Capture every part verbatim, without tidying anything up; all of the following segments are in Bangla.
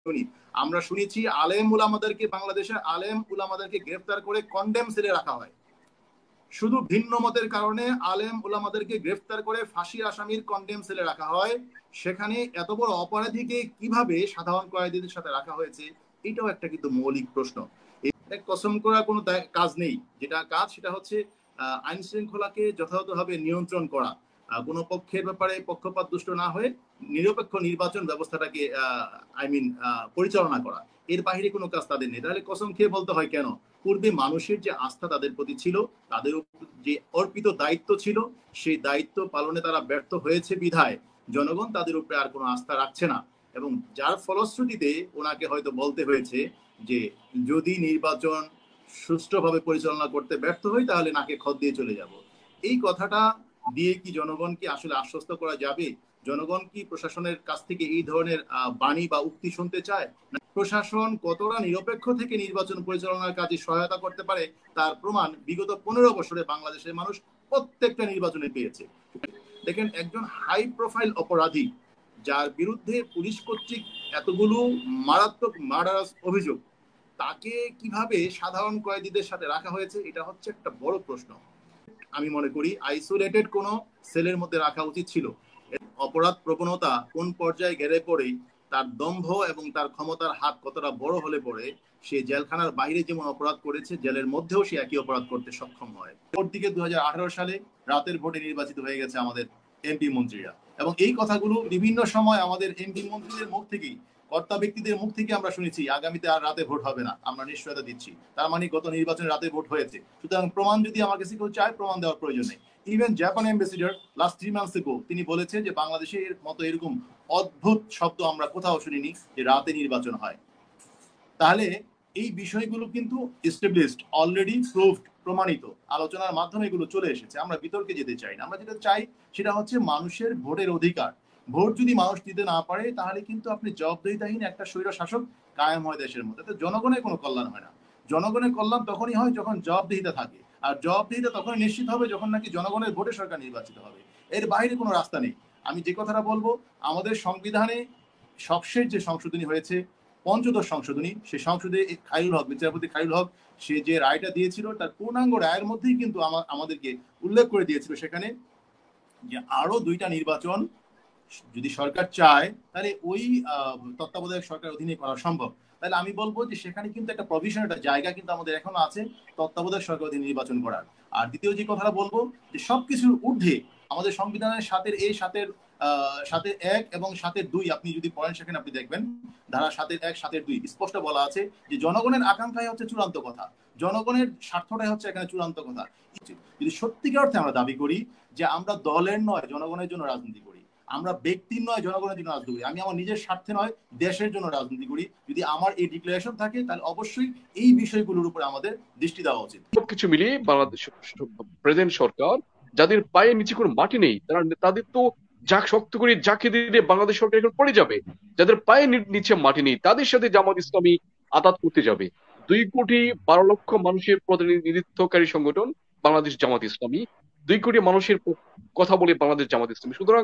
শুনি, আমরা শুনেছি আলেম উলামাদেরকে, বাংলাদেশের আলেম উলামাদেরকে গ্রেফতার করে কন্ডেম সেলে রাখা হয়। শুধু ভিন্ন মতের কারণে আলেম উলামাদেরকে গ্রেফতার করে ফাঁসির আসামির কন্ডেম সেলে রাখা হয়। সেখানে এত বড় অপরাধীকে কিভাবে সাধারণ কয়েদিদের সাথে রাখা হয়েছে, এটাও একটা কিন্তু মৌলিক প্রশ্ন। কসম করার কোনো কাজ নেই, যেটা কাজ সেটা হচ্ছে আইন শৃঙ্খলাকে যথাযথভাবে নিয়ন্ত্রণ করা, কোনো পক্ষের ব্যাপারে পক্ষপাত দুষ্ট না হয়ে নিরপেক্ষ নির্বাচন ব্যবস্থাটাকে আই মিন পরিচালনা করা। এর বাইরে কোনো কাজ তাদের নেই। তাহলে কসম খেয়ে বলতে হয় কেন? পূর্বে মানুষের যে আস্থা তাদের প্রতি ছিল, তাদের যে অর্পিত দায়িত্ব ছিল, সেই দায়িত্ব পালনে তারা ব্যর্থ হয়েছে বিধায় জনগণ তাদের উপরে আর কোনো আস্থা রাখছে না। এবং যার ফলশ্রুতিতে ওনাকে হয়তো বলতে হয়েছে যে যদি নির্বাচন সুষ্ঠুভাবে পরিচালনা করতে ব্যর্থ হই তাহলে নাকে খত দিয়ে চলে যাব। এই কথাটা দিয়ে কি জনগণকে আসলে আশ্বস্ত করা যাবে? জনগণ কি প্রশাসনের কাছ থেকে এই ধরনের বাণী বা উক্তি শুনতে চায়? প্রশাসন কতটা নিরপেক্ষ থেকে নির্বাচন পরিচালনার কাজে সহায়তা করতে পারে তার প্রমাণ বিগত পনেরো বছরে বাংলাদেশের মানুষ প্রত্যেকটা নির্বাচনে পেয়েছে। দেখেন, একজন হাই প্রোফাইল অপরাধী যার বিরুদ্ধে পুলিশ কর্তৃক এতগুলো মারাত্মক মার্ডারাস অভিযোগ, তাকে কিভাবে সাধারণ কয়েদিদের সাথে রাখা হয়েছে, এটা হচ্ছে একটা বড় প্রশ্ন। আমি মনে করি আইসোলেটেড কোনো সেলের মধ্যে রাখা উচিত ছিল। অপরাধ প্রবণতা কোন পর্যায়ে গেলে পরেই তার দম্ভ এবং তার ক্ষমতার হাত কতটা বড় হলে পরে সে জেলখানার বাইরে যেমন অপরাধ করেছে, জেলের মধ্যেও সে একই অপরাধ করতে সক্ষম হয়। পরদিকে দুই হাজার আঠারো সালে রাতের ভোটে নির্বাচিত হয়ে গেছে আমাদের এমপি মন্ত্রীরা, এবং এই কথাগুলো বিভিন্ন সময় আমাদের এমপি মন্ত্রীদের মুখ থেকেই, কর্তা ব্যক্তিদের মুখ থেকে আমরা শুনেছি আগামীতে আর রাতে ভোট হবে না, আমরা নিশ্চয়তা দিচ্ছি। তার মানে গত নির্বাচনে রাতে ভোট হয়েছে। সুতরাং প্রমাণ যদি আমার কাছে কেউ চায়, প্রমাণ দেওয়ার প্রয়োজন নেই। Even Japan ambassador last three months ago তিনি বলেছেন যে বাংলাদেশের মতো এরকম অদ্ভুত শব্দ আমরা কোথাও শুনিনি যে রাতে নির্বাচন হয়। তাহলে এই বিষয়গুলো কিন্তু এস্টাবলিশড, অলরেডি প্রুভড, প্রমাণিত, আলোচনার মাধ্যমে এগুলো চলে এসেছে। আমরা বিতর্কে যেতে চাই না। আমরা যেটা চাই সেটা হচ্ছে মানুষের ভোটের অধিকার। ভোট যদি মানুষ দিতে না পারে তাহলে কিন্তু আপনি জবাবদিহিতাহীন একটা স্বৈর শাসক কায়েম হয় দেশের মধ্যে। তো জনগণের কোনো কল্যাণ হয় না। জনগণের কল্যাণ তখনই হয় যখন জবাবদিহিতা থাকে, আর জবাবদিহিতা তখনই নিশ্চিত হবে যখন নাকি জনগণের ভোটে সরকার নির্বাচিত হবে। এর বাইরে কোনো রাস্তা নেই। আমি যে কথাটা বলবো, আমাদের সংবিধানে সবশেষ যে সংশোধনী হয়েছে, পঞ্চদশ সংশোধনী, সে সংসদে খায়রুল হক, বিচারপতি খায়রুল হক, সে যে রায়টা দিয়েছিল তার পূর্ণাঙ্গ রায়ের মধ্যেই কিন্তু আমাদেরকে উল্লেখ করে দিয়েছিল সেখানে যে আরো দুইটা নির্বাচন যদি সরকার চায় তাহলে ওই তত্ত্বাবধায়ক সরকার অধীনে করা সম্ভব। তাহলে আমি বলবো যে সেখানে কিন্তু একটা প্রভিশন, একটা জায়গা কিন্তু আমাদের এখনো আছে তত্ত্বাবধায়ক সরকার অধীনে নির্বাচন করার। আর দ্বিতীয় যে কথাটা বলবো, যে সবকিছুর ঊর্ধ্বে আমাদের সংবিধানের সাতের এই সাতের আহ সাতের এক এবং সাতের দুই আপনি যদি পড়েন সেখানে আপনি দেখবেন ধারা সাতের এক সাতের দুই স্পষ্ট বলা আছে যে জনগণের আকাঙ্ক্ষাই হচ্ছে চূড়ান্ত কথা, জনগণের স্বার্থটাই হচ্ছে এখানে চূড়ান্ত কথা। যদি সত্যিকার অর্থে আমরা দাবি করি যে আমরা দলের নয় জনগণের জন্য রাজনীতি করি, আমরা ব্যক্তির নয় জনগণের জন্য রাজনীতি করি, আমি আমার নিজের স্বার্থে নয় দেশের জন্য রাজনীতি করি, যদি আমার এই ডিক্লারেশন থাকে তাহলে অবশ্যই এই বিষয়গুলোর উপরে আমাদের দৃষ্টি দেওয়া উচিত। সবকিছু মিলিয়ে বাংলাদেশ প্রেজেন্ট সরকার যাদের পায়ে নিচে কোনো মাটি নেই, তারা তাদের তো যাক শক্ত করে যাকে দিলে বাংলাদেশ সরকার এখন পড়ে যাবে। যাদের পায়ে নিচে মাটি নেই তাদের সাথে জামাত ইসলামী আতাত করতে যাবে। দুই কোটি বারো লক্ষ মানুষের প্রতিনিধিত্বকারী সংগঠন বাংলাদেশ জামাত ইসলামী, দুই কোটি মানুষের কথা বলে বাংলাদেশ জামাত ইসলামী। সুতরাং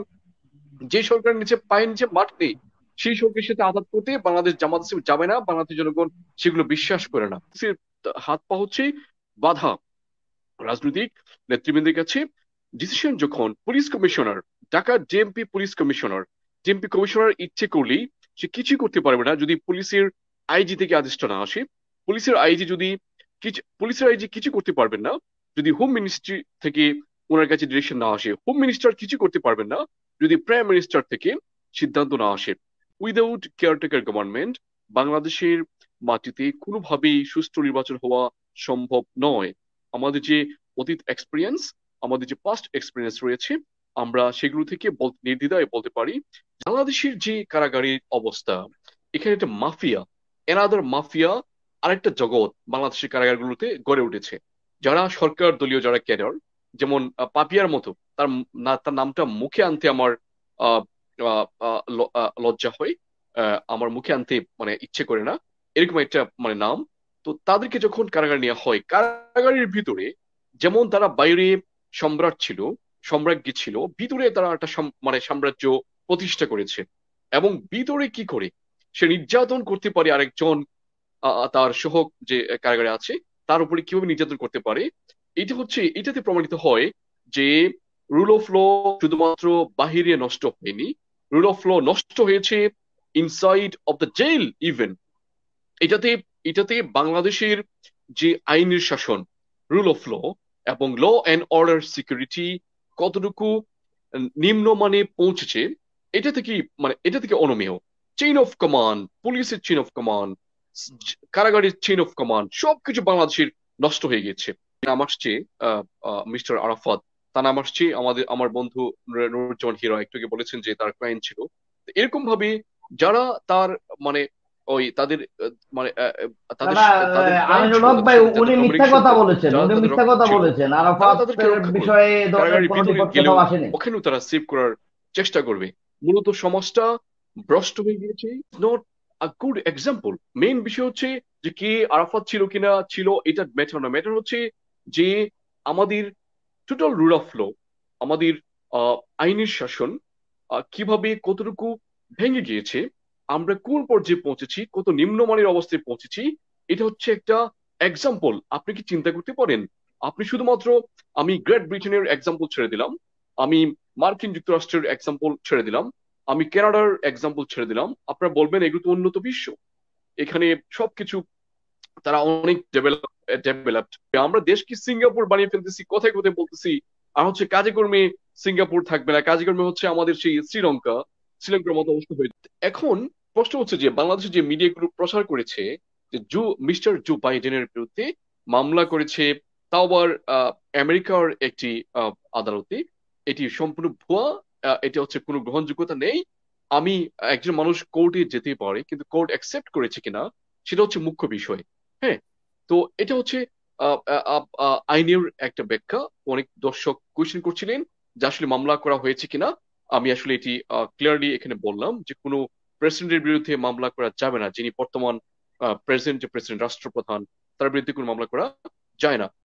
যে সরকার নিচে পায়ের নিচে মাঠ নেই সেই সরকারের সাথে আঘাত করতে বাংলাদেশ জামাত ইসলামী যাবে না, বাংলাদেশ জনগণ সেগুলো বিশ্বাস করে না। হাত পা হচ্ছে বাধা রাজনৈতিক নেতৃবৃন্দের কাছে। ডিসিশন যখন police commissioner, Dhaka JMP police commissioner, JMP commissioner ইচ্ছে করলেই সে কিছু করতে পারবে না যদি পুলিশের আইজি থেকে আদেশটা না আসে। পুলিশের আইজি যদি কিছু পুলিশের আইজি কিছু করতে পারবেন না যদি হোম মিনিস্ট্রি থেকে ওনার কাছে ডিরেকশন না আসে। হোম মিনিস্টার কিছু করতে পারবেন না যদি প্রাইম মিনিস্টার থেকে সিদ্ধান্ত না আসে। উইদাউট কেয়ারটেকার গভর্নমেন্ট বাংলাদেশের মাটিতে কোনোভাবেই সুষ্ঠু নির্বাচন হওয়া সম্ভব নয়। আমাদের যে অতীত এক্সপিরিয়েন্স, আমাদের যে পাস্ট এক্সপিরিয়েন্স রয়েছে, আমরা সেগুলো থেকে নির্দ্বিধায় বলতে পারি বাংলাদেশের যে কারাগারের অবস্থা, এখানে একটা মাফিয়া, এনাদার মাফিয়া, আরেকটা জগৎ বাংলাদেশের কারাগারগুলোতে গড়ে উঠেছে। যারা সরকার দলীয় যারা ক্যাডার, যেমন পাপিয়ার মতো, তার তার নামটা মুখে আনতে আমার লজ্জা হয়, আমার মুখে আনতে মানে ইচ্ছে করে না, এরকম একটা মানে নাম। তো তাদেরকে যখন কারাগার নেওয়া হয়, কারাগারের ভিতরে যেমন তারা বাইরে সম্রাট ছিল, সম্রাজ্ঞী ছিল, ভিতরে তারা একটা মানে সাম্রাজ্য প্রতিষ্ঠা করেছে। এবং ভিতরে কি করে সে নির্যাতন করতে পারে আরেকজন আহ, তার সহ যে কারাগারে আছে তার উপরে কিভাবে নির্যাতন করতে পারে। এটা হচ্ছে এটাতে প্রমাণিত হয় যে রুল অফ ল শুধুমাত্র বাহিরে নষ্ট হয়নি, রুল অফ ল নষ্ট হয়েছে inside of the jail even. এটাতে এটাতে বাংলাদেশের যে আইনের শাসন, রুল অফ ল এবং ল অ্যান্ড অর্ডার সিকিউরিটি কতটুকু নিম্নমানে পৌঁছেছে, এটা থেকে মানে এটা থেকে অনমেয়। চেইন অফ কমান্ড, পুলিশের চেইন অফ কমান্ড, কারাগারের চেইন অফ কমান্ড সবকিছু বাংলাদেশের নষ্ট হয়ে গেছে। নাম আসছে মিস্টার আরাফাত, তার নাম আসছে আমাদের আমার বন্ধু নুরুজ্জামান হিরা একটু আগে বলেছেন যে তার ক্লায়েন্ট ছিল। তো এরকম ভাবে যারা তার মানে ওই তাদের আহ, মানে আহ, আহ, না তাদের না, তাদের ক্লায়েন্ট আমিনুল ছিল, হক তাদের ভাই সাথে উনি যাদের মিথ্যা কমিউনিকেশন কথা করতো, বলেছেন, যারা উনি তাদের মিথ্যা রক্ষক কথা ছিল, বলেছেন। তারা তাদেরকে আরাফাতের রক্ষা করবে। বিষয়ে এ ধরনের কারাগারের কোনো ভিতরে বিপদ গেলেও কোথাও আসেনি। ওখানেও তারা সেভ করার চেষ্টা করবে। মূলত সমাজটা ভ্রষ্ট হয়ে গিয়েছে, not a good example. Main বিষয় হচ্ছে যে কে আরাফাত ছিল কিনা ছিল এটা ম্যাটার না, ম্যাটার হচ্ছে যে আমাদের টোটাল রুল অফ ল, আমাদের আহ, আইনের শাসন আহ, কিভাবে কতটুকু ভেঙে গিয়েছে, আমরা কোন পর্যায়ে পৌঁছেছি, কত নিম্নমানের অবস্থায় পৌঁছেছি, এটা হচ্ছে একটা এক্সাম্পল। আপনি কি চিন্তা করতে পারেন? আপনি শুধুমাত্র, আমি গ্রেট ব্রিটেনের এক্সাম্পল ছেড়ে দিলাম, আমি মার্কিন যুক্তরাষ্ট্রের এক্সাম্পল ছেড়ে দিলাম, আমি কানাডার এক্সাম্পল ছেড়ে দিলাম, আপনারা বলবেন এগুলো তো উন্নত বিশ্ব, এখানে সবকিছু তারা অনেক ডেভেলপ ডেভেলপড। আমরা দেশকে সিঙ্গাপুর বানিয়ে ফেলতেছি কথায় কথায় বলতেছি, আর হচ্ছে কাজে কর্মে সিঙ্গাপুর থাকবে না, কাজে কর্মে হচ্ছে আমাদের সেই শ্রীলঙ্কা, শ্রীলঙ্কার মতো অবস্থা হয়েছে। এখন প্রশ্ন হচ্ছে যে বাংলাদেশের যে মিডিয়া গ্রুপ প্রচার করেছে যে জো মিস্টার জো বাইডেনের বিরুদ্ধে মামলা করেছে, তাও আবার আহ, আমেরিকার একটি আহ, আদালতে, এটি সম্পূর্ণ ভুয়া, আহ, এটা হচ্ছে কোনো গ্রহণযোগ্যতা নেই। আমি একজন মানুষ কোর্টে যেতে পারে, কিন্তু কোর্ট অ্যাকসেপ্ট করেছে কিনা সেটা হচ্ছে মুখ্য বিষয়। হ্যাঁ, তো এটা হচ্ছে আহ, আহ, আহ, আইনের একটা ব্যাখ্যা। অনেক দর্শক কোয়েশ্চেন করছিলেন যে আসলে মামলা করা হয়েছে কিনা। আমি আসলে এটি ক্লিয়ারলি এখানে বললাম যে কোনো প্রেসিডেন্টের বিরুদ্ধে মামলা করা যাবে না, যিনি বর্তমান প্রেসিডেন্ট, যে প্রেসিডেন্ট রাষ্ট্রপ্রধান, তার বিরুদ্ধে কোনো মামলা করা যায় না।